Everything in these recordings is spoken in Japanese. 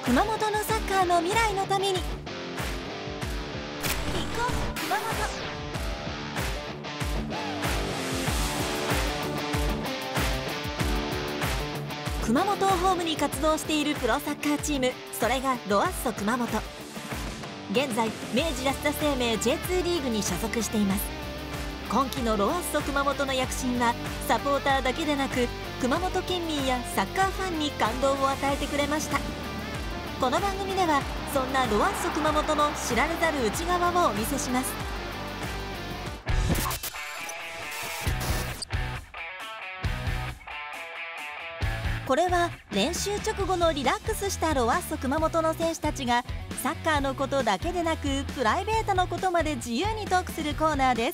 熊本のサッカーの未来のためにキックオフ熊本。熊本をホームに活動しているプロサッカーチーム、それがロアッソ熊本。現在明治安田生命 J2 リーグに所属しています。今季のロアッソ熊本の躍進はサポーターだけでなく熊本県民やサッカーファンに感動を与えてくれました。この番組ではそんなロアッソ熊本の知られざる内側をお見せします。これは練習直後のリラックスしたロアッソ熊本の選手たちがサッカーのことだけでなくプライベートのことまで自由にトークするコーナーです。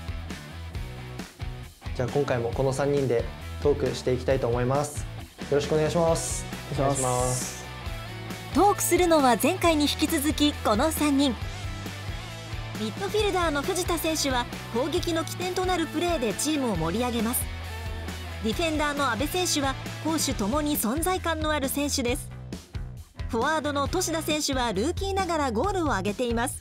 じゃあ今回もこの3人でトークしていきたいと思います。よろしくお願いします。 お願いします。 トークするのは前回に引き続きこの3人。ミッドフィルダーの藤田選手は攻撃の起点となるプレーでチームを盛り上げます。ディフェンダーの阿部選手は攻守ともに存在感のある選手です。フォワードの俊田選手はルーキーながらゴールを挙げています。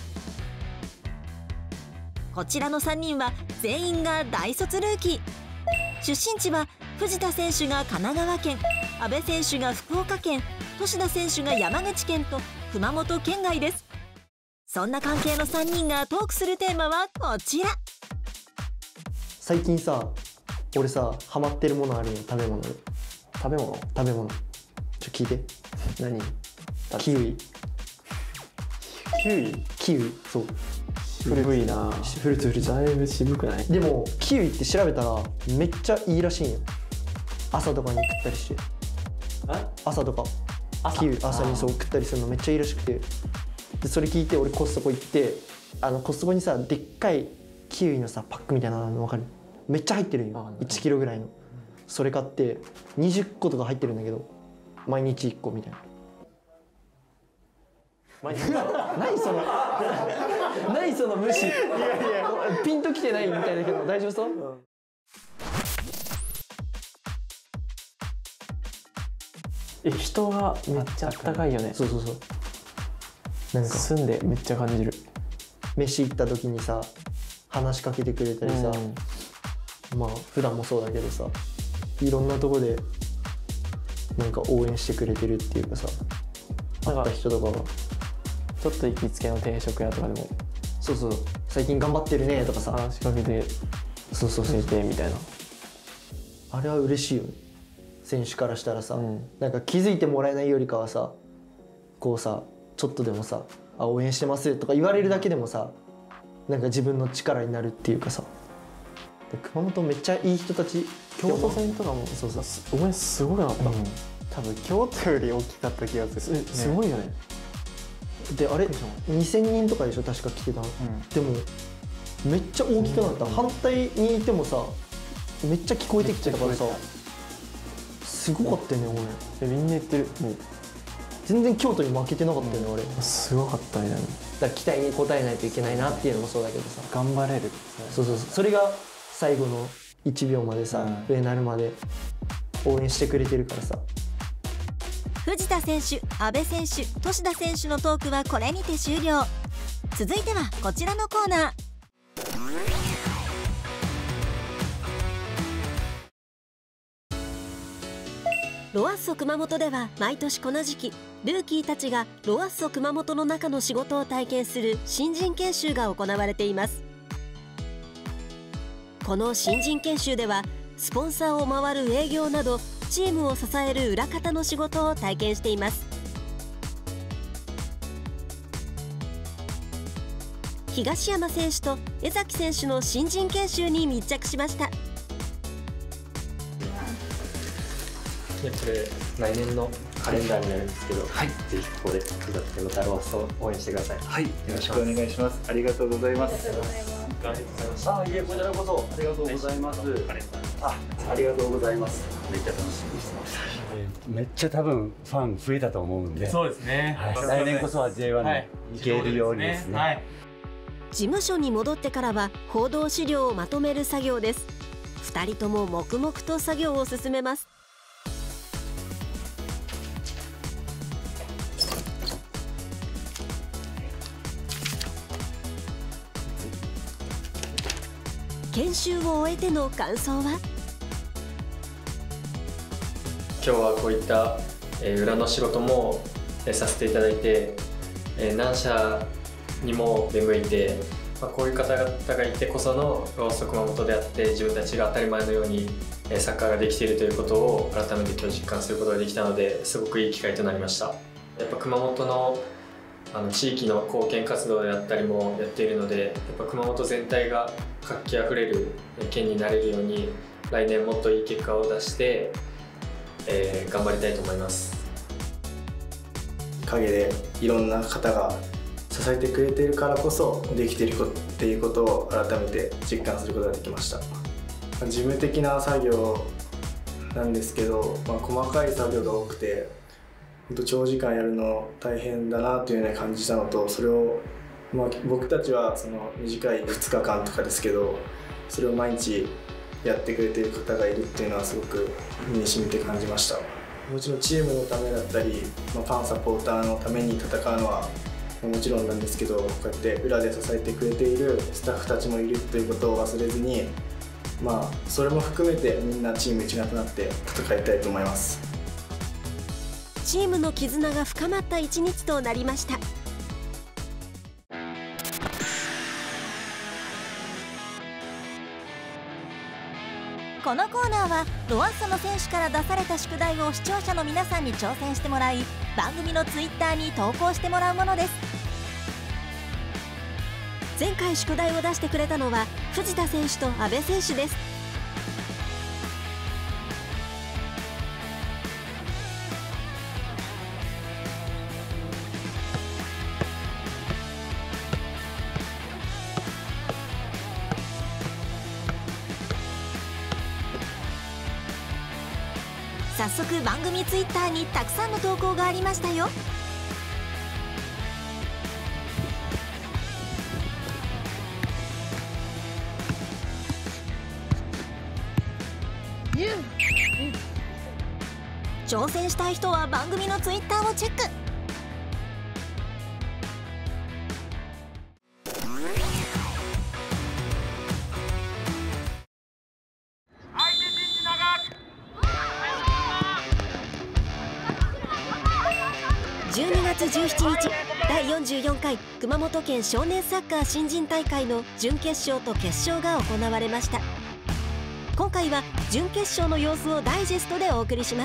こちらの3人は全員が大卒ルーキー。出身地は藤田選手が神奈川県、阿部選手が福岡県、俊田選手が山口県と熊本県外です。そんな関係の3人がトークするテーマはこちら。 最近さ、俺さハマってるものあるよ。食べ物で。 食べ物聞いて。 何？ キウイ。キウイ、そう。 古いな。 フルーツだいぶ渋くない？ でもキウイって調べたらめっちゃいいらしいんよ。朝とかに食ったりして。朝とかキウイ朝にそう食ったりするのめっちゃいいらしくて、でそれ聞いて俺コストコ行って、コストコにさでっかいキウイのさパックみたいなの分かる？めっちゃ入ってるんよ。1キロぐらいの。それ買って20個とか入ってるんだけど毎日1個みたいな。何その無視。いやピンときてないみたいだけど大丈夫そう？ 人がめっちゃあったかいよね。 そう。なんか住んでめっちゃ感じる。 飯行った時にさ話しかけてくれたりさ、まあ普段もそうだけどさ、いろんなとこでなんか応援してくれてるっていうかさ、会った人とかがちょっと行きつけの定食屋とかでもそう最近頑張ってるねとかさ話しかけて教えてみたいな。 あれは嬉しいよね。選手からしたらさ、なんか気づいてもらえないよりかはさ、こうさちょっとでもさ応援してますとか言われるだけでもさ、なんか自分の力になるっていうかさ。熊本めっちゃいい人たち。 京都戦とかもお前すごくなかった？ 多分京都より大きかった気がする。 すごいよね。 であれ2000人とかでしょ確か来てたの、でもめっちゃ大きくなった、反対にいてもさめっちゃ聞こえてきてたからさ、すごかったよね。 俺みんな言ってる。もう全然京都に負けてなかったよね、俺。 すごかったみたいな。 だから期待に応えないといけないなっていうのもそうだけどさ、 頑張れる。 そうそれが最後の1秒までさ、上になるまで応援してくれてるからさ。 藤田選手、阿部選手、俊田選手のトークはこれにて終了。続いてはこちらのコーナー。ロアッソ熊本では毎年この時期、ルーキーたちがロアッソ熊本の中の仕事を体験する新人研修が行われています。この新人研修ではスポンサーを回る営業などチームを支える裏方の仕事を体験しています。東山選手と江崎選手の新人研修に密着しました。 これ来年のカレンダーになるんですけど、ぜひここで9月でまたロアッソを応援してください。 よろしくお願いします。ありがとうございます。 いえ、こちらこそありがとうございます。ありがとうございます。めっちゃ楽しみにしてました。 めっちゃ多分ファン増えたと思うんで、 そうですね。 来年こそは J1 に行けるようにですね。 事務所に戻ってからは報道資料をまとめる作業です。2人とも黙々と作業を進めます。 研修を終えての感想は？ 今日はこういった裏の仕事もさせていただいて、何社にも弁護いて、こういう方々がいてこそのロースト熊本であって、自分たちが当たり前のようにサッカーができているということを改めて今日実感することができたので、すごくいい機会となりました。やっぱ熊本の地域の貢献活動であったりもやっているので、やっぱ熊本全体が活気あふれる県になれるように、来年もっといい結果を出して、頑張りたいと思います。 陰でいろんな方が支えてくれているからこそできているっていうことを改めて実感することができました。事務的な作業なんですけど、細かい作業が多くて本当長時間やるの大変だなというような感じたのと、それを、僕たちはその短い2日間とかですけど、それを毎日やってくれている方がいるっていうのはすごく身に染みて感じました。もちろんチームのためだったり、ファンサポーターのために戦うのはもちろんなんですけど、こうやって裏で支えてくれているスタッフたちもいるということを忘れずに、それも含めてみんなチーム一丸となって戦いたいと思います。 チームの絆が深まった一日となりました。このコーナーはロアッソの選手から出された宿題を視聴者の皆さんに挑戦してもらい、番組のツイッターに投稿してもらうものです。前回宿題を出してくれたのは藤田選手と阿部選手です。早速番組ツイッターにたくさんの投稿がありましたよ。挑戦したい人は番組のツイッターをチェック。12月17日第44回熊本県少年サッカー新人大会の準決勝と決勝が行われました。今回は準決勝の様子をダイジェストでお送りします。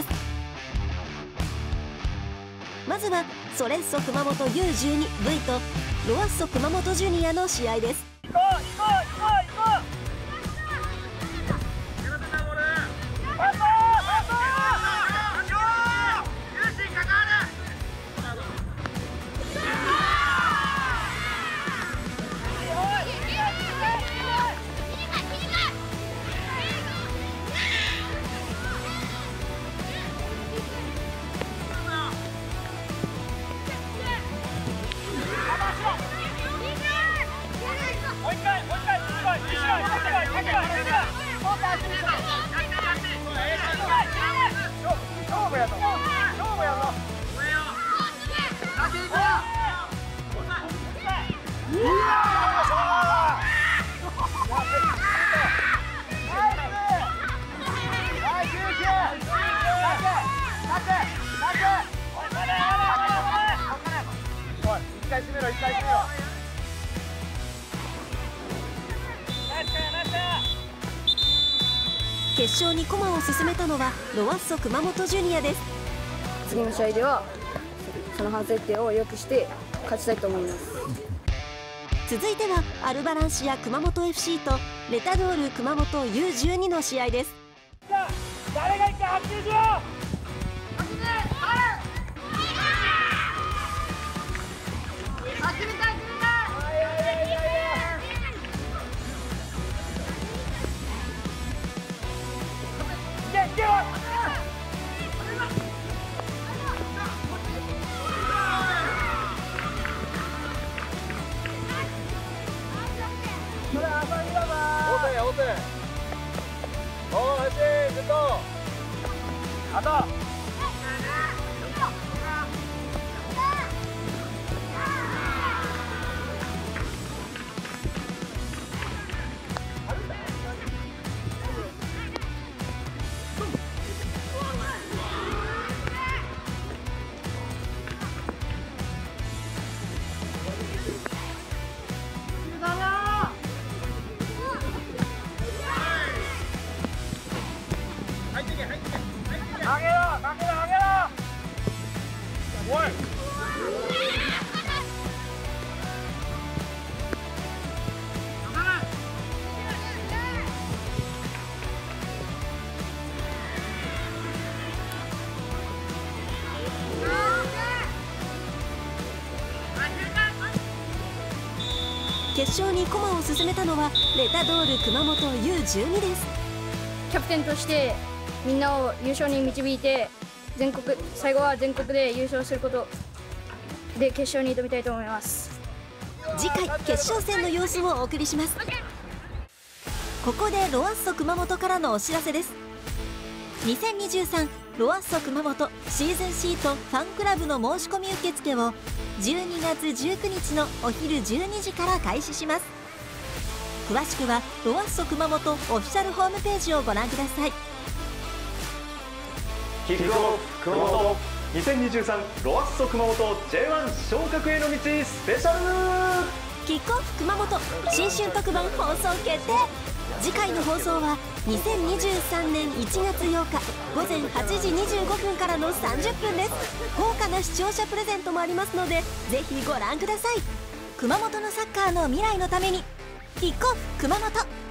まずはソレッソ熊本 U12V とロアッソ熊本ジュニアの試合です。決勝に駒を進めたのはロアッソ熊本ジュニアです。 次の試合ではその反省点を良くして勝ちたいと思います。 続いてはアルバランシア熊本 FC とレタドール熊本 U12 の試合です。 誰が1回発球しよう。 決勝に駒を進めたのはレタドール熊本 U12 です。 キャプテンとしてみんなを優勝に導いて最後は全国で優勝することで決勝に挑みたいと思います。 次回決勝戦の様子をお送りします。ここでロアッソ熊本からのお知らせです。2023ロアッソ熊本シーズンシートファンクラブの申し込み受付を12月19日のお昼12時から開始します。詳しくはロアッソ熊本オフィシャルホームページをご覧ください。 キックオフ熊本2023ロアッソ熊本 J1 昇格への道スペシャル。 キックオフ熊本新春特番放送決定。次回の放送は2023年1月8日午前8時25分からの30分です。豪華な視聴者プレゼントもありますのでぜひご覧ください。熊本のサッカーの未来のためにキックオフ熊本。